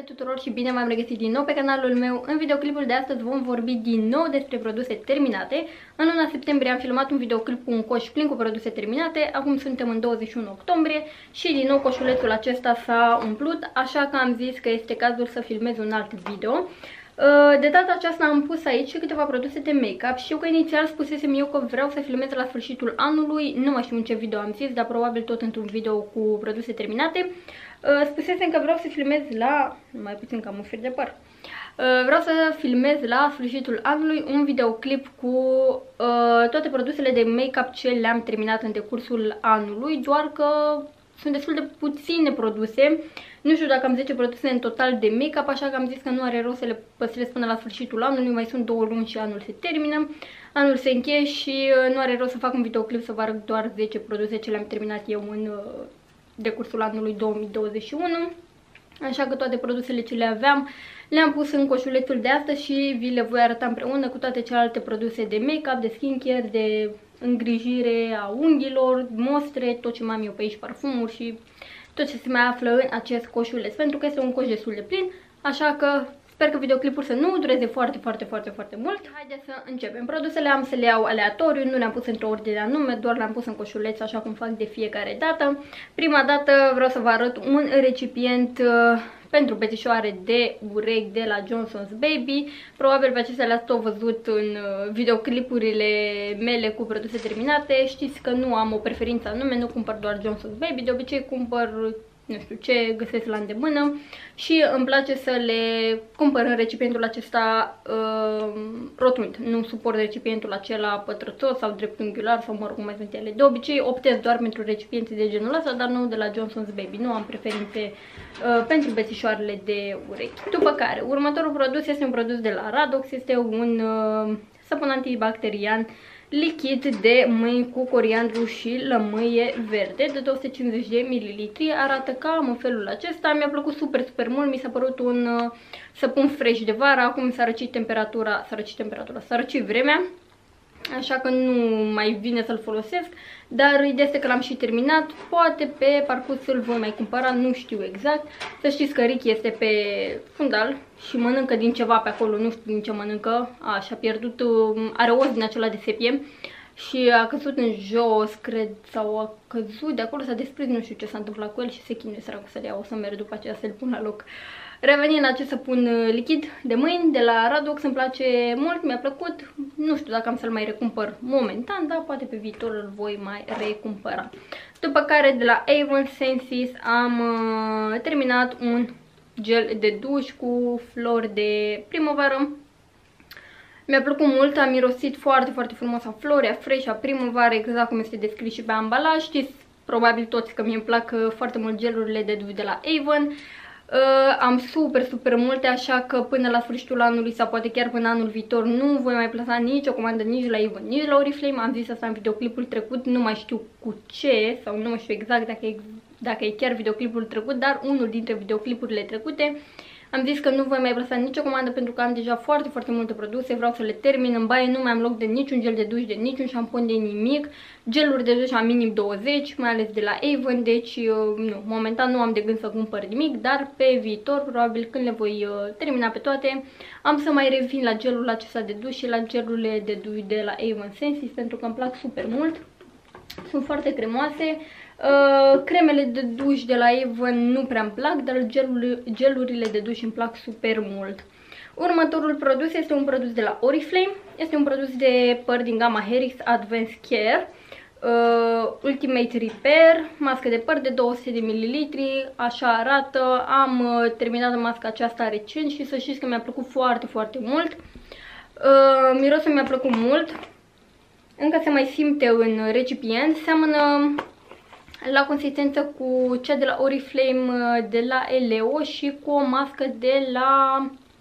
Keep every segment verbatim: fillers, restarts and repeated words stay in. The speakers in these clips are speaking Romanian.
Salutare tuturor și bine v-am regăsit din nou pe canalul meu. În videoclipul de astăzi vom vorbi din nou despre produse terminate. În luna septembrie am filmat un videoclip cu un coș plin cu produse terminate. Acum suntem în douăzeci și unu octombrie și din nou coșulețul acesta s-a umplut, așa că am zis că este cazul să filmez un alt video. De data aceasta am pus aici câteva produse de make-up. Știu că inițial spusesem eu că vreau să filmez la sfârșitul anului. Nu mai știu în ce video am zis, dar probabil tot într-un video cu produse terminate. Spusesem că vreau să filmez la... mai puțin că am un fir de păr. Vreau să filmez la sfârșitul anului un videoclip cu uh, toate produsele de make-up ce le-am terminat în decursul anului, doar că sunt destul de puține produse. Nu știu dacă am zece produse în total de make-up, așa că am zis că nu are rost să le păstrez până la sfârșitul anului. Mai sunt două luni și anul se termină, anul se încheie și nu are rost să fac un videoclip să vă arăt doar zece produse ce le-am terminat eu în uh, decursul anului două mii douăzeci și unu. Așa că toate produsele ce le aveam le-am pus în coșulețul de astăzi și vi le voi arăta împreună cu toate celelalte produse de make-up, de skincare, de îngrijire a unghiilor, mostre, tot ce mai am eu pe aici, parfumuri și tot ce se mai află în acest coșuleț, pentru că este un coș destul de plin, așa că sper că videoclipul să nu dureze foarte, foarte, foarte, foarte mult. Haideți să începem. Produsele am să le iau aleatoriu, nu le-am pus într-o ordine anume, doar le-am pus în coșuleț, așa cum fac de fiecare dată. Prima dată vreau să vă arăt un recipient uh, pentru bețișoare de urechi de la Johnson's Baby. Probabil pe acestea le-ați tot văzut în uh, videoclipurile mele cu produse terminate. Știți că nu am o preferință anume, nu cumpăr doar Johnson's Baby, de obicei cumpăr nu știu ce găsesc la îndemână și îmi place să le cumpăr în recipientul acesta uh, rotund. Nu suport recipientul acela pătrățos sau dreptunghiular sau mă rog cum mai sunt ele. De obicei optez doar pentru recipiente de genul ăsta, dar nu de la Johnson's Baby. Nu am preferințe uh, pentru bețișoarele de urechi. După care, următorul produs este un produs de la Radox, este un uh, sabun antibacterian lichid de mâini cu coriandru și lămâie verde de două sute cincizeci de mililitri. Arată cam în felul acesta. Mi-a plăcut super, super mult. Mi s-a părut un uh, săpun fresh de vară. Acum s-a răcit temperatura, s-a răcit temperatura, s-a răcit vremea. Așa că nu mai vine să-l folosesc, dar ideea este că l-am și terminat. Poate pe parcurs îl voi mai cumpăra, nu știu exact. Să știți că Ricky este pe fundal și mănâncă din ceva pe acolo, nu știu din ce mănâncă. A, și-a pierdut, are os din acela de sepie și a căzut în jos, cred, sau a căzut de acolo, s-a desprins, nu știu ce s-a întâmplat cu el și se chinuie săracul să-l ia. O să merg după aceea să-l pun la loc. Revenind la ce săpun lichid de mâini de la Radox, îmi place mult, mi-a plăcut. Nu știu dacă am să-l mai recumpăr momentan, dar poate pe viitor îl voi mai recumpăra. După care de la Avon Senses am uh, terminat un gel de duș cu flori de primăvară. Mi-a plăcut mult, a mirosit foarte, foarte frumos a flori, a fresh, a primăvară, exact cum este descris și pe ambalaj. Știți probabil toți că mie îmi plac foarte mult gelurile de duș de la Avon. Uh, am super, super multe, așa că până la sfârșitul anului sau poate chiar până anul viitor nu voi mai plasa nicio comandă nici la Avon, nici la Oriflame. Am zis asta în videoclipul trecut, nu mai știu cu ce sau nu mai știu exact dacă e, dacă e chiar videoclipul trecut, dar unul dintre videoclipurile trecute. Am zis că nu voi mai plasa nicio comandă pentru că am deja foarte, foarte multe produse, vreau să le termin. În baie nu mai am loc de niciun gel de duș, de niciun șampon, de nimic. Geluri de duș am minim douăzeci, mai ales de la Avon, deci nu, momentan nu am de gând să cumpăr nimic, dar pe viitor, probabil când le voi termina pe toate, am să mai revin la gelul acesta de duș și la gelurile de duș de la Avon Senses, pentru că îmi plac super mult. Sunt foarte cremoase. Uh, cremele de duș de la Avon nu prea îmi plac, dar gelul, gelurile de duș îmi plac super mult. Următorul produs este un produs de la Oriflame. Este un produs de păr din gama Herix Advanced Care. Uh, Ultimate Repair, mască de păr de două sute de mililitri, așa arată. Am uh, terminat masca aceasta recent și să știți că mi-a plăcut foarte, foarte mult. Uh, mirosul mi-a plăcut mult. Încă se mai simte în recipient. Seamănă la consistență cu cea de la Oriflame de la Eleo și cu o mască de la...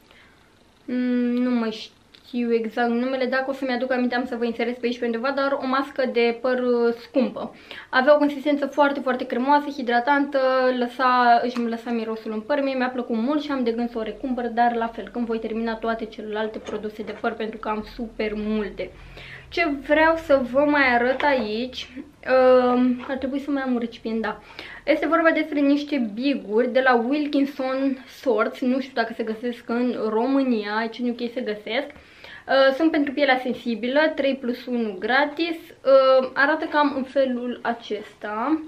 nu mai știu exact numele, dacă o să-mi aduc aminte am să vă inserez pe aici pe undeva, dar o mască de păr scumpă. Avea o consistență foarte, foarte cremoasă, hidratantă, lăsa, își lăsa mirosul în păr. Mie mi-a plăcut mult și am de gând să o recumpăr, dar la fel, când voi termina toate celelalte produse de păr, pentru că am super multe. Ce vreau să vă mai arăt aici, uh, ar trebui să mai am un recipient, da. Este vorba despre niște biguri de la Wilkinson Swords, nu știu dacă se găsesc în România, aici în U K se găsesc. Uh, sunt pentru pielea sensibilă, trei plus unu gratis, uh, arată cam în felul acesta.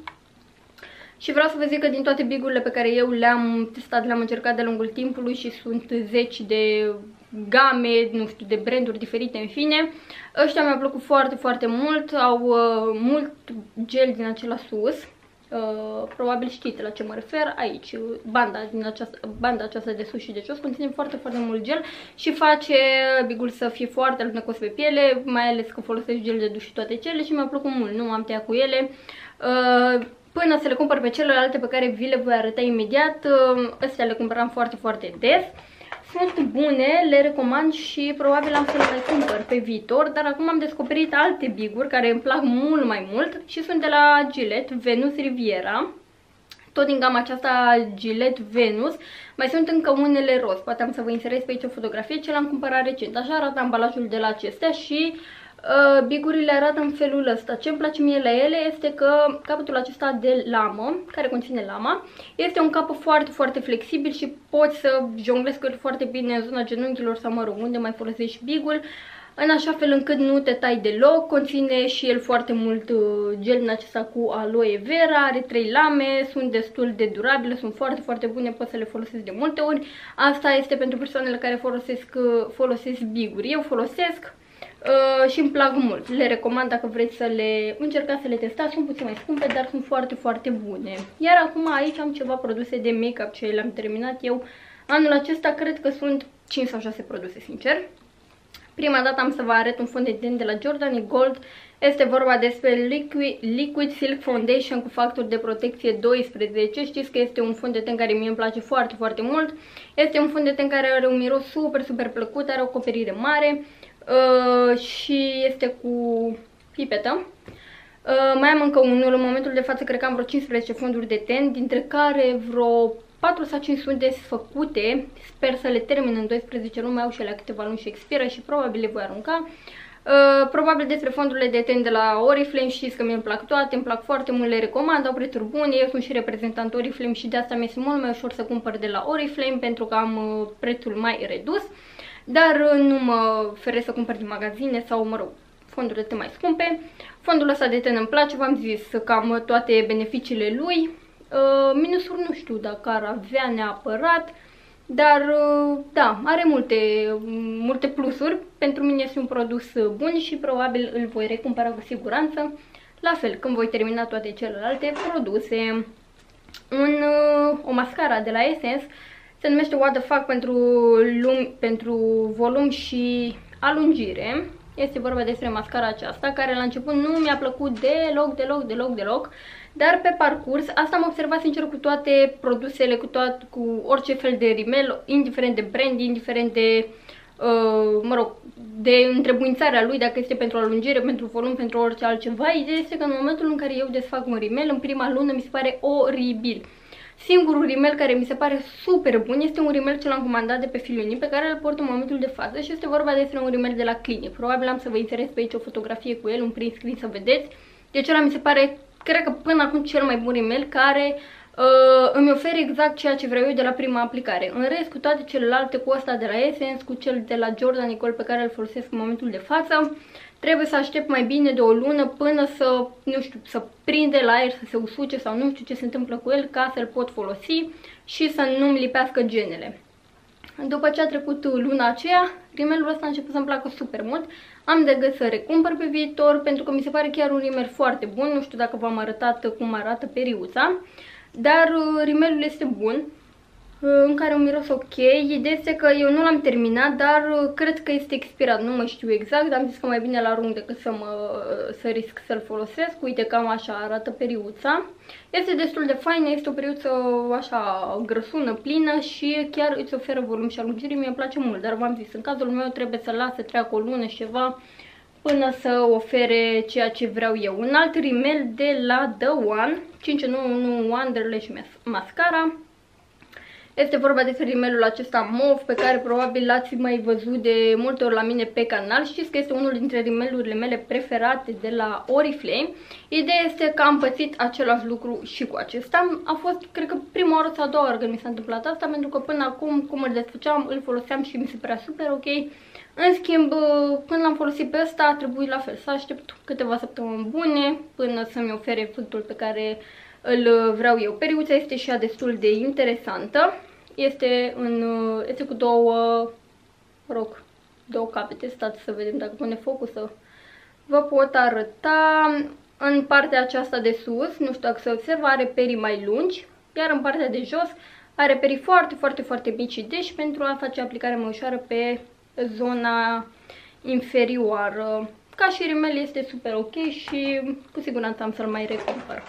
Și vreau să vă zic că din toate bigurile pe care eu le-am testat, le-am încercat de-a lungul timpului și sunt zeci de game, nu știu, de branduri diferite, în fine. Ăștia mi-au plăcut foarte, foarte mult, au uh, mult gel din acela sus. Uh, probabil știți la ce mă refer, aici, banda, din această, banda aceasta de sus și de jos conține foarte, foarte mult gel și face bigul să fie foarte alunecos pe piele, mai ales că folosesc gel de duș și toate cele și mi-a plăcut mult, nu am tăiat cu ele. Uh, Până să le cumpăr pe celelalte pe care vi le voi arăta imediat, astea le cumpăram foarte, foarte des. Sunt bune, le recomand și probabil am să le mai cumpăr pe viitor, dar acum am descoperit alte biguri care îmi plac mult mai mult și sunt de la Gillette Venus Riviera. Tot din gama aceasta Gillette Venus. Mai sunt încă unele roz, poate am să vă inserez pe aici o fotografie ce l-am cumpărat recent. Așa arată ambalajul de la acestea și Uh, bigurile arată în felul ăsta. Ce îmi place mie la ele este că capătul acesta de lamă, care conține lama, este un capăt foarte, foarte flexibil și poți să jonglezi cu el foarte bine în zona genunchilor sau, mă rog, unde mai folosești bigul, în așa fel încât nu te tai deloc. Conține și el foarte mult uh, gel din acesta cu aloe vera, are trei lame, sunt destul de durabile, sunt foarte, foarte bune, poți să le folosesc de multe ori. Asta este pentru persoanele care folosesc, uh, folosesc biguri. Eu folosesc Uh, și îmi plac mult. Le recomand dacă vreți să le încercați să le testați. Sunt puțin mai scumpe, dar sunt foarte, foarte bune. Iar acum aici am ceva produse de make-up ce le-am terminat eu. Anul acesta cred că sunt cinci sau șase produse, sincer. Prima dată am să vă arăt un fond de ten de la Jordani Gold. Este vorba despre Liquid, Liquid Silk Foundation cu factor de protecție doisprezece. Știți că este un fond de ten care mie îmi place foarte, foarte mult. Este un fond de ten care are un miros super, super plăcut, are o acoperire mare. Uh, și este cu pipetă. Uh, mai am încă unul, în momentul de față cred că am vreo cincisprezece fonduri de ten, dintre care vreo patru sau cinci sunt desfăcute. Sper să le termin în doisprezece luni, mai au și alea câteva luni și expiră și probabil le voi arunca. Uh, probabil despre fondurile de ten de la Oriflame, știți că mi-e plac toate, îmi plac foarte mult, le recomand, au prețuri bune. Eu sunt și reprezentant Oriflame și de asta mi-este mult mai ușor să cumpăr de la Oriflame pentru că am uh, prețul mai redus. Dar nu mă feresc să cumpăr din magazine sau, mă rog, fonduri de ten mai scumpe. Fondul ăsta de ten îmi place, v-am zis cam toate beneficiile lui. Uh, minusuri nu știu dacă ar avea neapărat, dar uh, da, are multe, multe plusuri. Pentru mine este un produs bun și probabil îl voi recumpăra cu siguranță. La fel, când voi termina toate celelalte produse. Un, uh, o mascara de la Essence. Se numește What the Fuck pentru, lum, pentru volum și alungire. Este vorba despre mascara aceasta, care la început nu mi-a plăcut deloc, deloc, deloc, deloc. Dar pe parcurs, asta am observat sincer cu toate produsele, cu, toat, cu orice fel de rimel, indiferent de brand, indiferent de, uh, mă rog, de întrebuințarea lui, dacă este pentru alungire, pentru volum, pentru orice altceva. Ideea este că în momentul în care eu desfac un rimel, în prima lună mi se pare oribil. Singurul rimel care mi se pare super bun este un rimel ce l-am comandat de pe Filuni, pe care îl port în momentul de față și este vorba despre un rimel de la Clinic. Probabil am să vă inserez pe aici o fotografie cu el, un print screen să vedeți. Deci ăla mi se pare, cred că până acum cel mai bun rimel care uh, îmi oferă exact ceea ce vreau eu de la prima aplicare. În rest, cu toate celelalte, cu ăsta de la Essence, cu cel de la Jordani Gold pe care îl folosesc în momentul de față, trebuie să aștept mai bine de o lună până să, nu știu, să prinde la aer, să se usuce sau nu știu ce se întâmplă cu el, ca să-l pot folosi și să nu-mi lipească genele. După ce a trecut luna aceea, rimelul ăsta a început să-mi placă super mult. Am de gând să recumpăr pe viitor, pentru că mi se pare chiar un rimel foarte bun. Nu știu dacă v-am arătat cum arată periuța, dar rimelul este bun. în care un miros ok. Ideea este că eu nu l-am terminat, dar cred că este expirat, nu mă știu exact, dar am zis că mai bine l-arunc decât să, mă, să risc să-l folosesc. Uite, cam așa arată periuța. Este destul de faină, este o periuță așa grăsună, plină și chiar îți oferă volum și alungire, mi-e place mult, dar v-am zis, în cazul meu trebuie să las să treacă o lună și ceva până să ofere ceea ce vreau eu. Un alt rimel de la The One, cinci în unu Wonderlash Mascara. Este vorba despre rimelul acesta mov, pe care probabil l-ați mai văzut de multe ori la mine pe canal. Știți că este unul dintre rimelurile mele preferate de la Oriflame. Ideea este că am pățit același lucru și cu acesta. A fost, cred că, prima oară sau a doua oară când mi s-a întâmplat asta, pentru că până acum, cum îl desfăceam, îl foloseam și mi se părea super ok. În schimb, când l-am folosit pe ăsta, a trebuit la fel să aștept câteva săptămâni bune până să-mi ofere efectul pe care îl vreau eu. Periuța este și ea destul de interesantă. Este, în, este cu două, rog, două capete. Stați să vedem dacă pune focusă. Vă pot arăta. În partea aceasta de sus, nu știu dacă se observă, are perii mai lungi, iar în partea de jos are perii foarte, foarte, foarte mici, deci pentru a face aplicarea mai ușoară pe zona inferioară. Ca și rimel este super ok și cu siguranță am să-l mai recumpăr.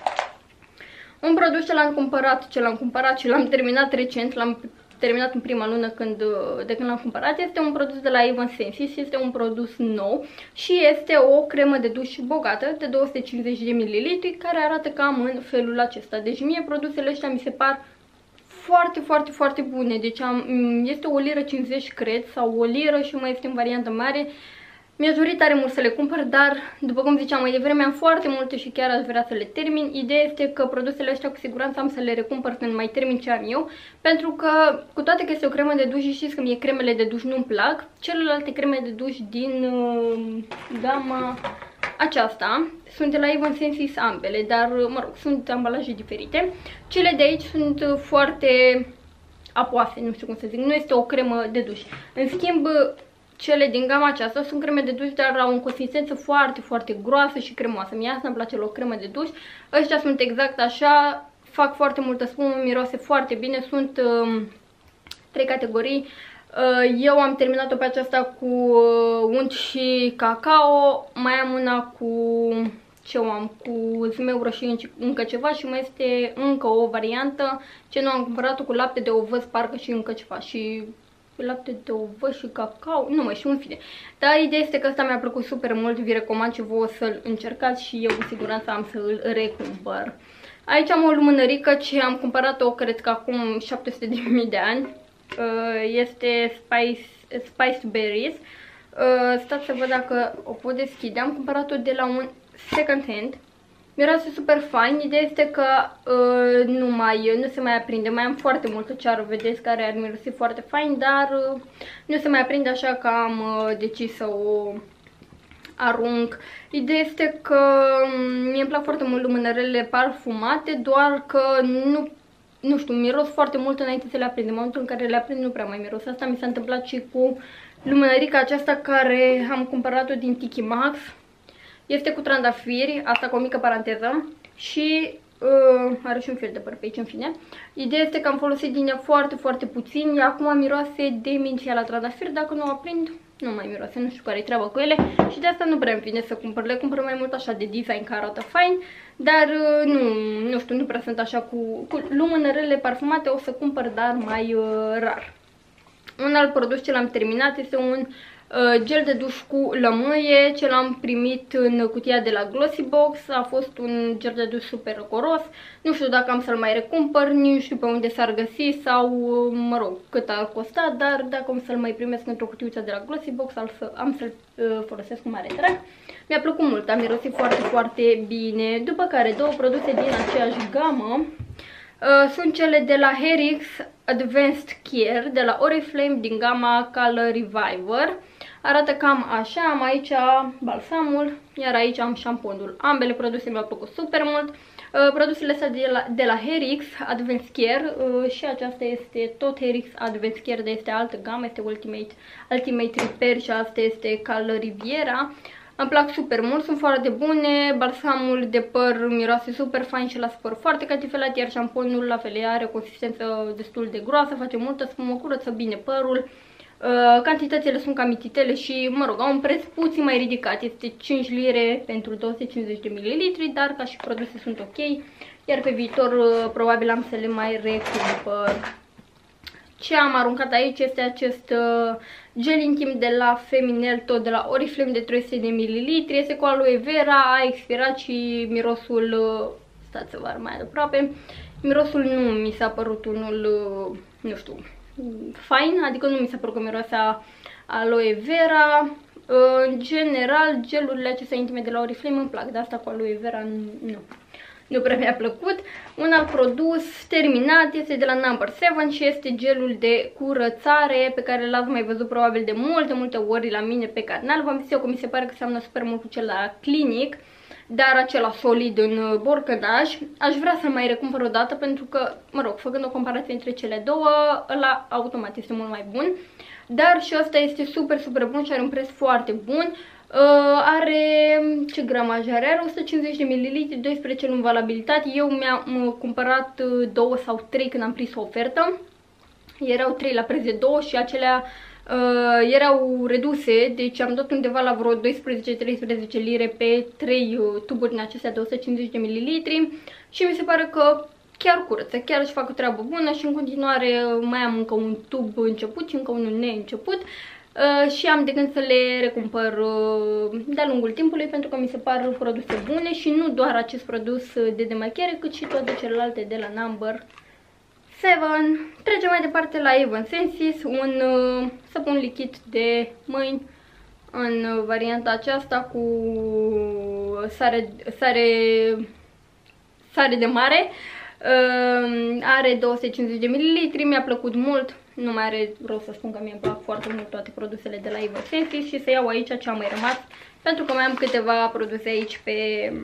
Un produs ce l-am cumpărat, ce l-am cumpărat și l-am terminat recent, l-am terminat în prima lună când, de când l-am cumpărat, este un produs de la Even Senses, este un produs nou și este o cremă de duș bogată de două sute cincizeci de mililitri care arată cam în felul acesta. Deci mie produsele astea mi se par foarte, foarte, foarte bune. Deci am, este o liră cincizeci, cred, sau o liră și mai este în variantă mare. Mi-a dorit tare mult să le cumpăr, dar, după cum ziceam mai devreme, am foarte multe și chiar aș vrea să le termin. Ideea este că produsele astea cu siguranță am să le recumpăr când mai termin ce am eu, pentru că, cu toate că este o cremă de duș și știți că mie cremele de duș nu-mi plac, celelalte creme de duș din uh, gama aceasta sunt de la Even Senses ambele, dar, mă rog, sunt ambalaje diferite. Cele de aici sunt foarte apoase, nu știu cum să zic, nu este o cremă de duș. În schimb, cele din gama aceasta sunt creme de duș, dar au o consistență foarte, foarte groasă și cremoasă. Mie asta îmi place la o cremă de duș. Ăștia sunt exact așa, fac foarte multă spumă, miroase foarte bine, sunt uh, trei categorii. Uh, eu am terminat-o pe aceasta cu uh, unt și cacao, mai am una cu, ce o am, cu zmeură și încă ceva și mai este încă o variantă, ce nu am cumpărat-o, cu lapte de ovăz, parcă și încă ceva și lapte de ovăz și cacao, nu mai știu, în fine. Dar ideea este că ăsta mi-a plăcut super mult, vi recomand și vouă să-l încercați și eu cu siguranță am să îl recumpăr. Aici am o lumânărică ce am cumpărat-o, cred că acum șapte sute de mii de ani. Este Spice, Spiced Berries. Stați să văd dacă o pot deschide. Am cumpărat-o de la un second hand. Miroase super fain. Ideea este că uh, nu, mai, nu se mai aprinde. Mai am foarte multă ceară, vedeți, care ar mirosi foarte fain, dar uh, nu se mai aprinde, așa că am uh, decis să o arunc. Ideea este că mie îmi plac foarte mult lumânărele parfumate, doar că nu, nu știu, miros foarte mult înainte să le aprind. În momentul în care le aprind nu prea mai miros. Asta mi s-a întâmplat și cu lumânărica aceasta care am cumpărat-o din Tiki Max. Este cu trandafiri, asta cu o mică paranteză și uh, are și un fel de păr pe aici, în fine. Ideea este că am folosit din ea foarte, foarte puțin, acum miroase demențial la trandafir, dacă nu o aprind, nu mai miroase, nu știu care e treaba cu ele și de asta nu prea îmi vine să cumpăr, le cumpăr mai mult așa de design, că arată fain, dar uh, nu, nu știu, nu prea sunt așa cu, cu lumânărele parfumate, o să cumpăr, dar mai uh, rar. Un alt produs ce l-am terminat este un gel de duș cu lămâie, ce l-am primit în cutia de la Glossybox. A fost un gel de duș super răcoros. Nu știu dacă am să-l mai recumpăr, nici nu știu pe unde s-ar găsi sau, mă rog, cât ar costa, dar dacă am să-l mai primesc într-o cutiuță de la Glossybox, am să-l folosesc cu mare drag. Mi-a plăcut mult, a mirosit foarte, foarte bine. După care două produse din aceeași gamă uh, sunt cele de la Herix Advanced Care, de la Oriflame, din gama Color Reviver. Arată cam așa, am aici balsamul, iar aici am șamponul. Ambele produse mi-au plăcut super mult. Uh, produsele astea de la, de la Herix Advanced Care uh, și aceasta este tot Herix Advanced Care, dar este altă gamă, este Ultimate, Ultimate Repair și asta este Color Riviera. Îmi plac super mult, sunt foarte bune, balsamul de păr miroase super fain și lasă păr foarte catifelat, iar șamponul la fel are o consistență destul de groasă, face multă spumă, curăță bine părul. Uh, cantitățile sunt cam mititele și, mă rog, au un preț puțin mai ridicat, este cinci lire pentru două sute cincizeci de mililitri, dar ca și produse sunt ok, iar pe viitor uh, probabil am să le mai recumpăr. Ce am aruncat aici este acest uh, gel intim de la Feminel, tot de la Oriflame, de trei sute de mililitri, este cu aloe vera, a expirat și mirosul, uh, stați să vă arăt mai aproape, Mirosul nu mi s-a părut unul, nu știu, fain, adică nu mi s-a părut că miroase a aloe vera. În general, gelurile acestea intime de la Oriflame îmi plac, de asta cu aloe vera nu, nu prea mi-a plăcut. Un alt produs terminat este de la Number seven și este gelul de curățare pe care l-ați mai văzut probabil de multe, multe ori la mine pe canal. V-am zis eu că mi se pare că seamănă super mult cu cel la Clinic, dar acela solid în borcănaș. Aș vrea să-l mai recumpăr o dată pentru că, mă rog, făcând o comparație între cele două, ăla automat este mult mai bun. Dar și ăsta este super, super bun și are un preț foarte bun. Uh, are, ce gramaj are? Are o sută cincizeci de mililitri, doisprezece luni valabilitate. Eu mi-am cumpărat două sau trei când am prins o ofertă. Erau trei la preț de două și acelea uh, erau reduse, deci am dat undeva la vreo doisprezece treisprezece lire pe trei uh, tuburi din acestea de o sută cincizeci de mililitri și mi se pare că chiar curăță, chiar își fac o treabă bună și în continuare mai am încă un tub început și încă unul neînceput. Uh, și am de gând să le recumpăr uh, de-a lungul timpului pentru că mi se par produse bune și nu doar acest produs de demachiere, cât și toate celelalte de la Number seven. Trecem mai departe la Avon Senses, un uh, săpun lichid de mâini în varianta aceasta cu sare, sare, sare de mare. Uh, are două sute cincizeci de mililitri, mi-a plăcut mult. Nu mai are rost să spun că mi-a plac foarte mult toate produsele de la Avon Senses și să iau aici ce a mai rămas, pentru că mai am câteva produse aici pe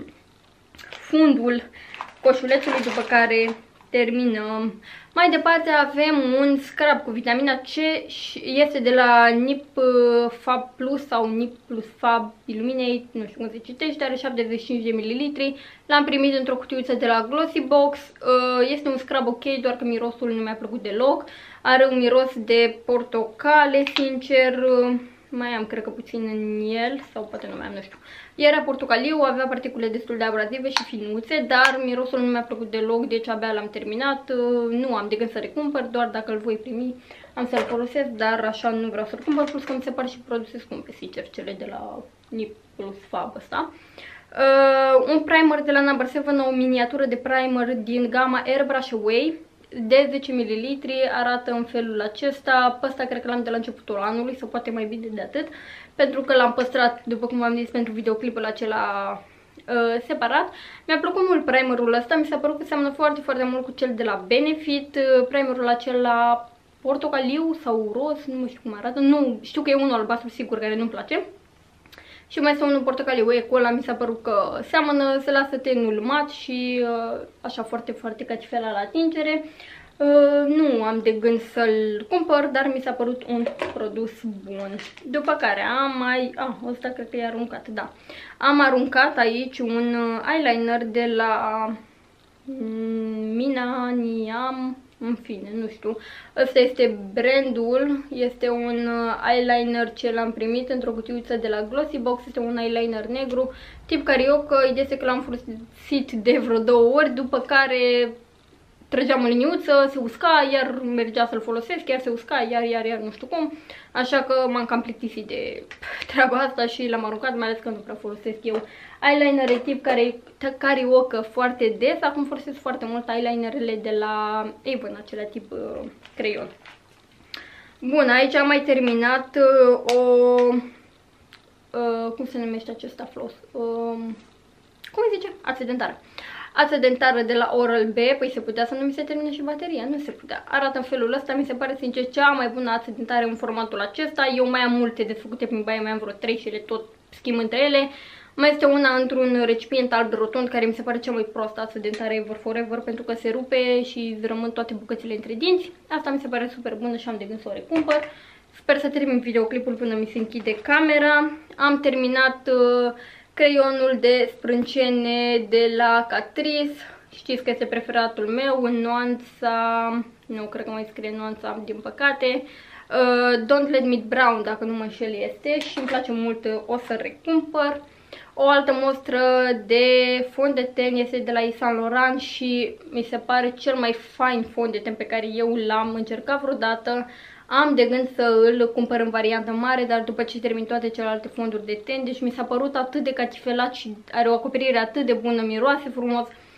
fundul coșulețului, după care terminăm. Mai departe avem un scrub cu vitamina C și este de la Nip Fab Plus sau Nip Plus Fab Illuminate, nu știu cum se citește, are șaptezeci și cinci de mililitri. L-am primit într-o cutiuță de la Glossy Box. Este un scrub ok, doar că mirosul nu mi-a plăcut deloc. Are un miros de portocale, sincer, mai am cred că puțin în el, sau poate nu mai am, nu știu. Era portocaliu, avea particule destul de abrazive și finuțe, dar mirosul nu mi-a plăcut deloc, deci abia l-am terminat. Nu am de gând să recumpăr, doar dacă îl voi primi am să-l folosesc, dar așa nu vreau să-l cumpăr, plus că mi se par și produse scumpe, sincer, cele de la Nip Plus Fab ăsta. Uh, un primer de la Number seven, o miniatură de primer din gama Airbrush Away de zece mililitri, arată în felul acesta. Pe ăsta cred că l-am de la începutul anului sau poate mai bine de atât, pentru că l-am păstrat, după cum v-am zis, pentru videoclipul acela uh, separat. Mi-a plăcut mult primerul ăsta, mi s-a părut că seamănă foarte, foarte mult cu cel de la Benefit, uh, primerul acela portocaliu sau roz, nu știu cum arată, nu știu că e unul albastru sigur care nu-mi place. Și mai este unul portocaliu, e cu ăla mi s-a părut că seamănă, se lasă tenul mat și uh, așa foarte, foarte catifela la atingere. Uh, nu am de gând să-l cumpăr, dar mi s-a părut un produs bun. După care am mai... Ah, ăsta cred că e aruncat, da. Am aruncat aici un eyeliner de la Mina Niam, în fine, nu știu. Ăsta este brandul, este un eyeliner ce l-am primit într-o cutiuță de la Glossy Box, este un eyeliner negru, tip cariocă. Ideea este că l-am folosit de vreo două ori, după care trăgeam o liniuță, se usca, iar mergea să-l folosesc, iar se usca, iar, iar, iar, nu știu cum. Așa că m-am cam plictisit de treaba asta și l-am aruncat, mai ales că nu prea folosesc eu eyelinere tip care cariocă foarte des. Acum folosesc foarte mult eyelinerele de la Avon, acelea tip uh, creion. Bun, aici am mai terminat uh, o... Uh, cum se numește acesta floss? Uh, cum îi zice? Ață dentară. Ață dentară de la Oral-B. Păi se putea să nu mi se termine și bateria? Nu se putea. Arată în felul ăsta, mi se pare sincer cea mai bună ață dentară în formatul acesta. Eu mai am multe desfăcute prin baie, mai am vreo trei și le tot schimb între ele. Mai este una într-un recipient alb rotund care mi se pare cea mai proastă ață dentară ever forever, pentru că se rupe și rămân toate bucățile între dinți. Asta mi se pare super bună și am de gând să o recumpăr. Sper să termin videoclipul până mi se închide camera. Am terminat uh, creionul de sprâncene de la Catrice. Știți că este preferatul meu în nuanța... Nu, cred că mai scrie nuanța, din păcate. Uh, Don't Let Me Brown, dacă nu mă înșel, este și îmi place mult, o să recumpăr. O altă mostră de fond de ten este de la Yves Saint Laurent și mi se pare cel mai fain fond de ten pe care eu l-am încercat vreodată. Am de gând să îl cumpăr în variantă mare, dar după ce termin toate celelalte fonduri de ten, deci mi s-a părut atât de catifelat și are o acoperire atât de bună, miroase frumos.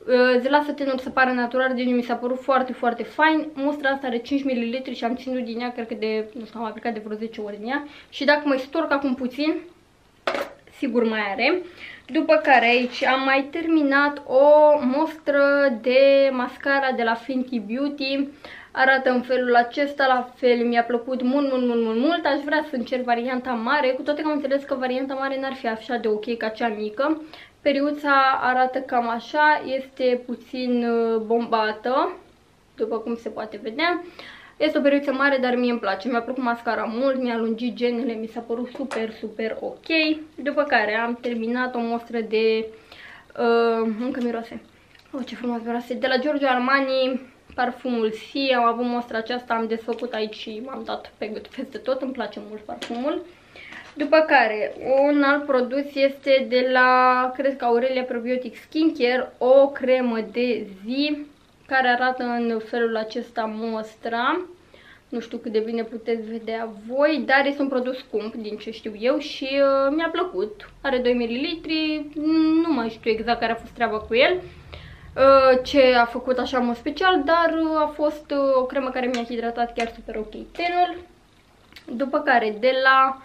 îți lasă tenul să pară natural, deci mi s-a părut foarte, foarte fain. Mustra asta are cinci mililitri și am ținut din ea, cred că de, nu știu, am aplicat de vreo zece ori din ea. Și dacă mai storc acum puțin, sigur mai are. După care aici am mai terminat o mostră de mascara de la Fenty Beauty. Arată în felul acesta, la fel mi-a plăcut mult, mult, mult, mult, mult. Aș vrea să încerc varianta mare, cu toate că am înțeles că varianta mare n-ar fi așa de ok ca cea mică. Periuța arată cam așa, este puțin bombată, după cum se poate vedea. Este o periuță mare, dar mie îmi place. Mi-a plăcut mascara mult, mi-a lungit genele, mi s-a părut super, super ok. După care am terminat o mostră de... Uh, încă miroase. Oh, ce frumos miroase. De la Giorgio Armani, parfumul Si. Am avut mostra aceasta, am desfăcut aici și m-am dat pe gât peste tot. Îmi place mult parfumul. După care, un alt produs este de la, cred că Aurelia Probiotic Skincare, o cremă de zi, care arată în felul acesta mostra. Nu știu cât de bine puteți vedea voi, dar este un produs scump, din ce știu eu, și uh, mi-a plăcut. Are doi mililitri, nu mai știu exact care a fost treaba cu el, uh, ce a făcut așa în mod special, dar uh, a fost uh, o cremă care mi-a hidratat chiar super ok tenul. După care, de la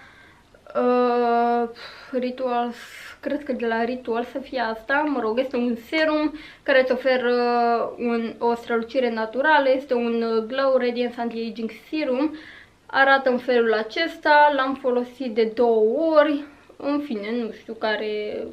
uh, Rituals, cred că de la Ritual să fie asta, mă rog, este un serum care îți oferă un, o strălucire naturală, este un Glow Radiance Anti-Aging Serum, arată în felul acesta, l-am folosit de două ori, în fine, nu știu care,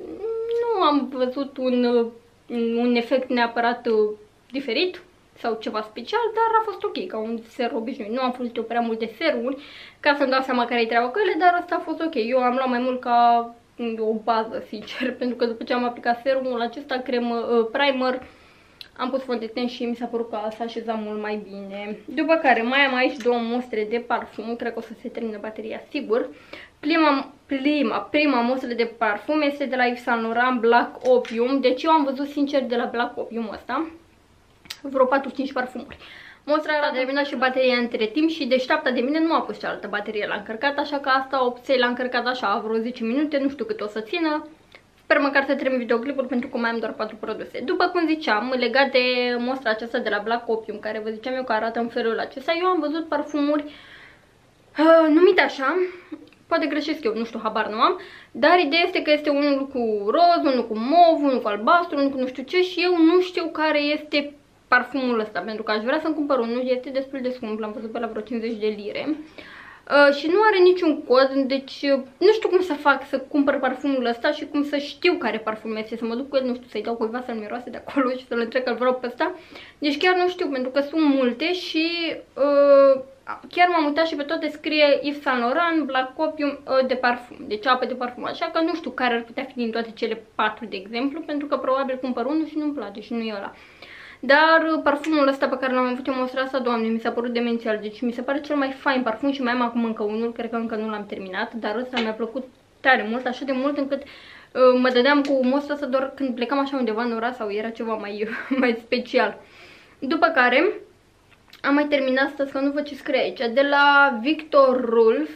nu am văzut un, un efect neapărat diferit sau ceva special, dar a fost ok, ca un serum obișnuit. Nu am folosit eu prea multe serumuri ca să-mi dau seama care-i treaba cu ele, dar asta a fost ok. Eu am luat mai mult ca o bază, sincer, pentru că după ce am aplicat serumul acesta, cremă, uh, primer, am pus fond de ten și mi s-a părut că s-a așezat mult mai bine. După care mai am aici două mostre de parfum, cred că o să se termine bateria, sigur. Prima, prima, prima mostră de parfum este de la Yves Saint Laurent Black Opium, deci eu am văzut, sincer, de la Black Opium ăsta vreo patru cinci parfumuri. Mostra a terminat și bateria între timp și deșteapta de mine nu a pus cealaltă baterie la încărcat, așa că asta opției l-a încărcat așa vreo zece minute, nu știu cât o să țină. Sper măcar să termin videoclipul pentru că mai am doar patru produse. După cum ziceam, legat de mostra aceasta de la Black Opium, care vă ziceam eu că arată în felul acesta, eu am văzut parfumuri uh, numite așa, poate greșesc eu, nu știu, habar nu am, dar ideea este că este unul cu roz, unul cu mov, unul cu albastru, unul cu nu știu ce și eu nu știu care este parfumul ăsta, pentru că aș vrea să-mi cumpăr unul, este destul de scump, l-am văzut pe la vreo cincizeci de lire. Uh, și nu are niciun cod, deci uh, nu știu cum să fac să cumpăr parfumul ăsta și cum să știu care parfum este, să mă duc cu el, nu știu, să-i dau cuiva să-l miroase de acolo și să-l întrec că-l vreau pe ăsta. Deci chiar nu știu, pentru că sunt multe și uh, chiar m-am uitat și pe toate scrie Yves Saint Laurent Black Opium uh, de parfum, deci apă de parfum, așa că nu știu care ar putea fi din toate cele patru, de exemplu, pentru că probabil cumpăr unul și nu-mi place și nu e ăla. Dar parfumul ăsta pe care l-am avut eu mostra asta, doamne, mi s-a părut demențial. Deci mi se pare cel mai fain parfum și mai am acum încă unul, cred că încă nu l-am terminat, dar ăsta mi-a plăcut tare mult, așa de mult încât uh, mă dădeam cu mostra asta doar când plecam așa undeva în oraș sau era ceva mai, mai special. După care am mai terminat asta, că nu văd ce scrie aici, de la Victor Rolf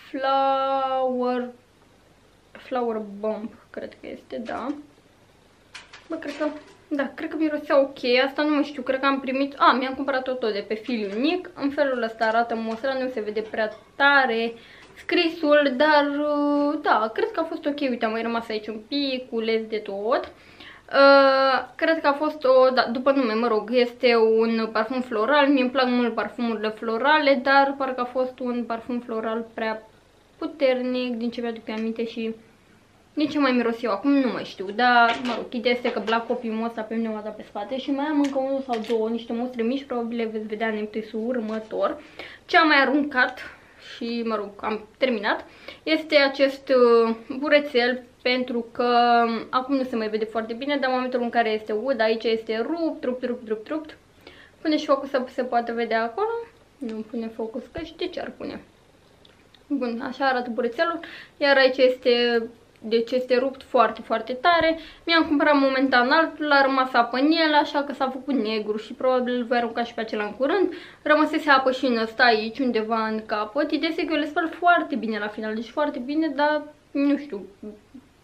Flower Flower Bomb, cred că este, da. Bă, cred că Da, cred că mirosea ok, asta nu mai știu, cred că am primit, a, mi-am cumpărat-o tot de pe fil unic, în felul ăsta arată mostra, nu se vede prea tare scrisul, dar da, cred că a fost ok, uite, am mai rămas aici un pic, cules de tot. Uh, cred că a fost o, da, după nume, mă rog, este un parfum floral, mie îmi plac mult parfumurile florale, dar parcă a fost un parfum floral prea puternic, din ce mi-aduc aminte și nici ce mai miros eu acum, nu mai știu, dar, mă rog, ideea este că Black Opium ăsta pe mine o dat pe spate și mai am încă unul sau două, niște mostre mici, probabil le veți vedea în episodul următor. Ce am mai aruncat și, mă rog, am terminat, este acest uh, burețel, pentru că acum nu se mai vede foarte bine, dar în momentul în care este ud, aici este rupt, rupt, rupt, rupt, rupt. Pune și focus să se poate vedea acolo, nu pune focus, că și de ce ar pune? Bun, așa arată burețelul, iar aici este... Deci este rupt foarte, foarte tare. Mi-am cumpărat momentan altul, a rămas apă în el, așa că s-a făcut negru și probabil îl voi arunca și pe acela în curând. Rămăsese apă și în ăsta aici, undeva în capăt. Ideea este că eu le spăl foarte bine la final, deci foarte bine, dar nu știu,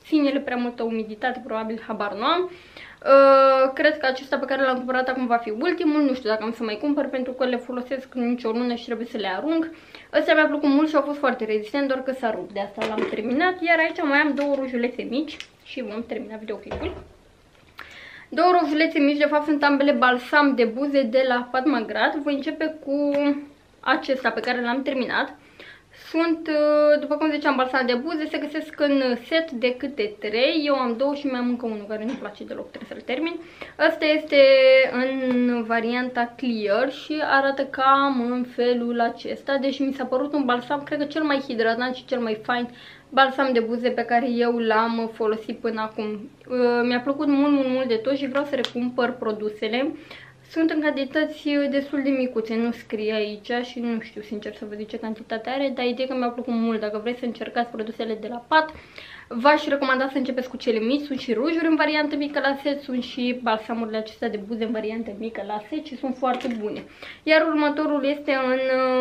ține ele prea multă umiditate, probabil, habar nu am. Uh, cred că acesta pe care l-am cumpărat acum va fi ultimul, nu știu dacă am să mai cumpăr pentru că le folosesc nicio lună și trebuie să le arunc. Ăsta mi-a plăcut mult și au fost foarte rezistent, doar că s-a rupt, de asta l-am terminat. Iar aici mai am două rujulețe mici și vom termina videoclipul. Două rujulețe mici, de fapt sunt ambele balsam de buze de la Padmagrad. Voi începe cu acesta pe care l-am terminat. Sunt, după cum ziceam, balsam de buze, se găsesc în set de câte trei. Eu am două și mai am încă unul care nu-mi place deloc, trebuie să-l termin. Asta este în varianta clear și arată cam în felul acesta. Deși mi s-a părut un balsam, cred că cel mai hidratant și cel mai fain balsam de buze pe care eu l-am folosit până acum. Mi-a plăcut mult, mult, mult de tot și vreau să recumpăr produsele. Sunt în cantități destul de micuțe, nu scrie aici și nu știu sincer să vă zic ce cantitate are, dar ideea că mi-a plăcut mult. Dacă vreți să încercați produsele de la Pat, v-aș recomanda să începeți cu cele mici. Sunt și rujuri în variantă mică la set, sunt și balsamurile acestea de buze în variantă mică la set și sunt foarte bune. Iar următorul este în,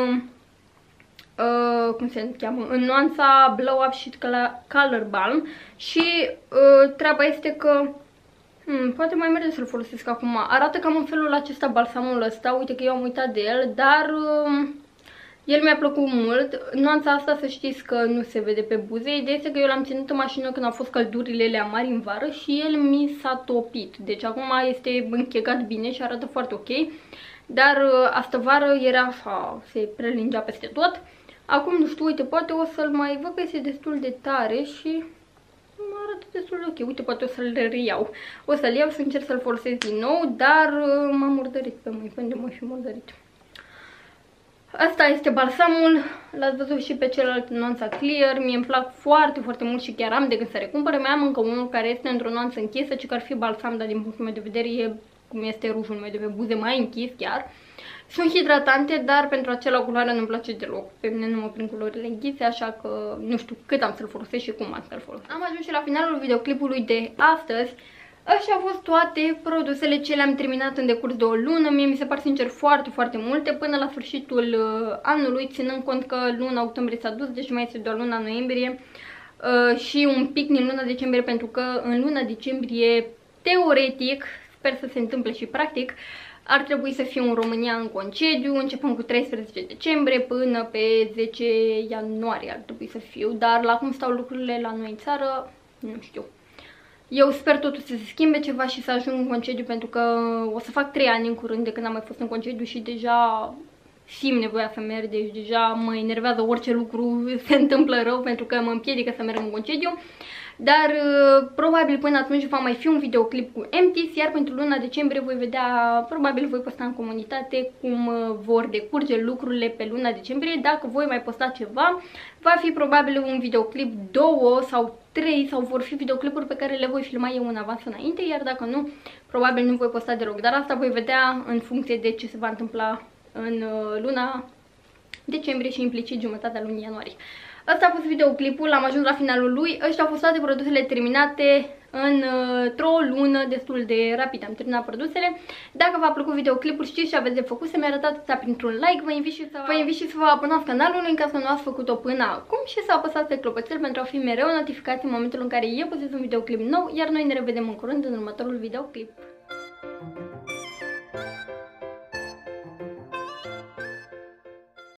uh, cum se cheamă, în nuanța Blow Up Sheet Color Balm și uh, treaba este că Hmm, poate mai merge să-l folosesc acum. Arată cam în felul acesta balsamul ăsta. Uite că eu am uitat de el, dar uh, el mi-a plăcut mult. Nuanța asta să știți că nu se vede pe buze. Ideea este că eu l-am ținut în mașină când au fost căldurile alea mari în vară și el mi s-a topit. Deci acum este închegat bine și arată foarte ok. Dar uh, astă vară era așa, se prelingea peste tot. Acum nu știu, uite, poate o să-l mai văd că este destul de tare și arată destul de ok. Uite, poate o să-l reiau. O să-l iau să încerc să-l folosesc din nou, dar m-am murdărit pe mâini, pentru că m-am fi murdărit. Asta este balsamul, l-ați văzut și pe celălalt nuanța clear. Mie îmi plac foarte, foarte mult și chiar am de gând să recumpăr. Mai am încă unul care este într-o nuanță închisă, ci că ar fi balsam, dar din punctul meu de vedere e cum este rujul meu de pe buze, mai închis chiar. Sunt hidratante, dar pentru acela culoare nu-mi place deloc. Pe mine nu mă prind culorile închise, așa că nu știu cât am să-l folosesc și cum am să-l folosesc. Am ajuns și la finalul videoclipului de astăzi. Așa au fost toate produsele ce le-am terminat în decurs de o lună. Mie mi se par sincer foarte, foarte multe până la sfârșitul uh, anului, ținând cont că luna octombrie s-a dus, deci mai este doar luna noiembrie uh, și un pic din luna decembrie, pentru că în luna decembrie, teoretic, sper să se întâmple și practic, ar trebui să fiu în România în concediu, începând cu treisprezece decembrie până pe zece ianuarie ar trebui să fiu, dar la cum stau lucrurile la noi în țară, nu știu. Eu sper totuși să se schimbe ceva și să ajung în concediu, pentru că o să fac trei ani în curând de când am mai fost în concediu și deja simt nevoia să merg, deci deja mă enervează orice lucru se întâmplă rău pentru că mă împiedică să merg în concediu. Dar probabil până atunci va mai fi un videoclip cu Empties, iar pentru luna decembrie voi vedea, probabil voi posta în comunitate cum vor decurge lucrurile pe luna decembrie. Dacă voi mai posta ceva, va fi probabil un videoclip, două sau trei, sau vor fi videoclipuri pe care le voi filma eu în avans înainte, iar dacă nu, probabil nu voi posta deloc. Dar asta voi vedea în funcție de ce se va întâmpla în luna decembrie și implicit jumătatea lunii ianuarie. Asta a fost videoclipul, am ajuns la finalul lui. Ăștia au fost toate produsele terminate într-o lună destul de rapid. Am terminat produsele. Dacă v-a plăcut videoclipul, știți ce aveți de făcut, să-mi arătați asta printr-un like. Vă invit și să vă, invit și să vă abonați canalului în caz că nu ați făcut-o până acum și să apăsați pe clopoțel pentru a fi mereu notificați în momentul în care eu postez un videoclip nou, iar noi ne revedem în curând în următorul videoclip.